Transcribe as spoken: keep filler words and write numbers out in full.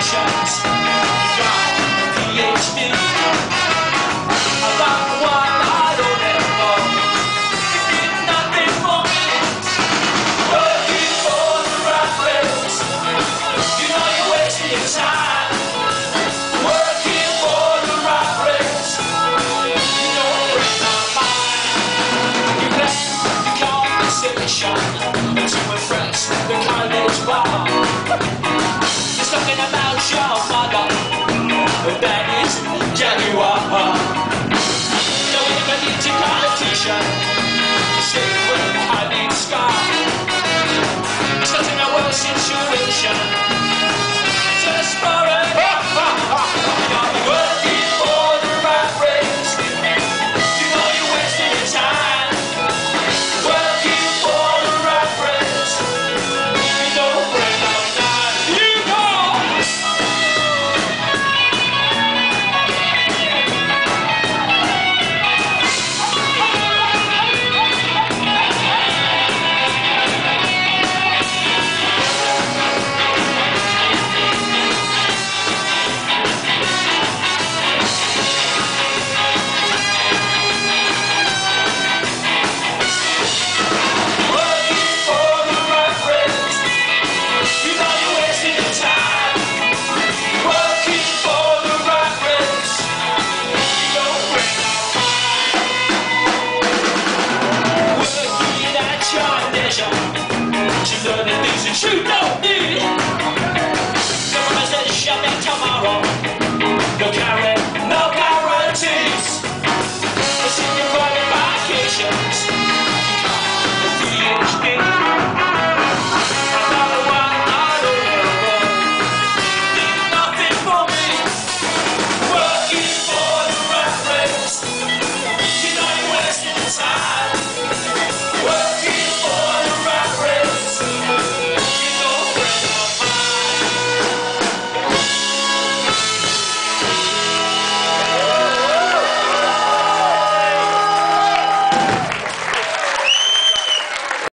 qualifications. You got a PhD. I got one I don't ever. You did nothing for it. Working for the rat race. You know you're wasting your time. Working for the rat race. You don't break my mind. You play your conversation to impress the college bar. Just talking about your mother, that is just